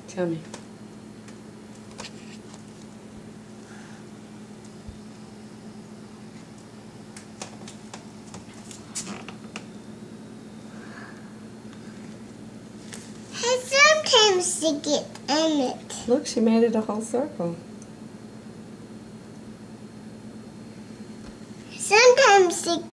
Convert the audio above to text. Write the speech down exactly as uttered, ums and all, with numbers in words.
Tell me. Sometimes they get in it. Look, she made it a whole circle. Sometimes they